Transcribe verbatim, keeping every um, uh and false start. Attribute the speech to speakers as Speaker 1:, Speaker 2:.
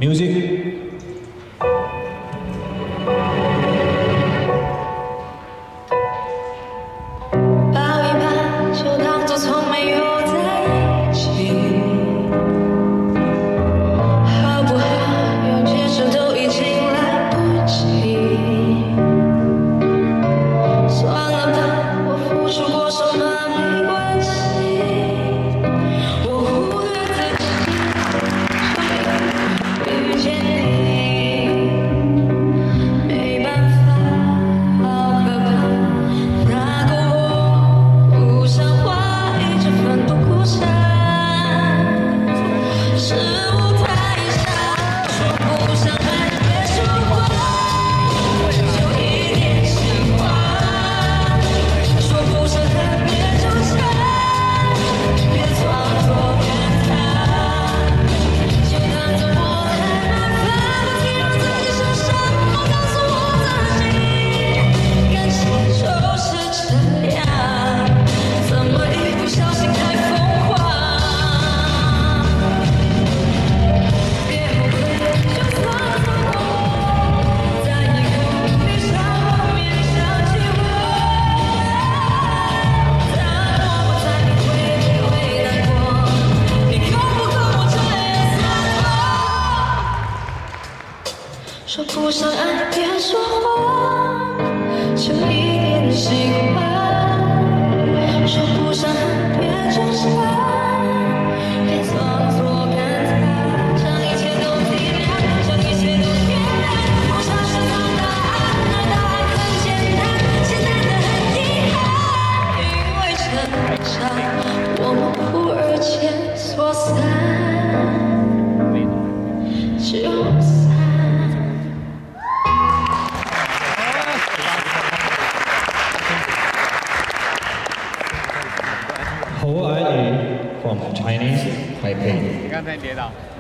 Speaker 1: Music。
Speaker 2: 说不上爱，别说谎，就一点喜欢。说不上恨，别纠缠，别装作感叹，将一切都体谅，将一切都原谅。我想寻找答案，而答案很简单，简单的很遗憾。因为成长，我们忽而间说散就散。
Speaker 1: 侯安宇 from Chinese Taipei。
Speaker 3: 你刚才跌倒。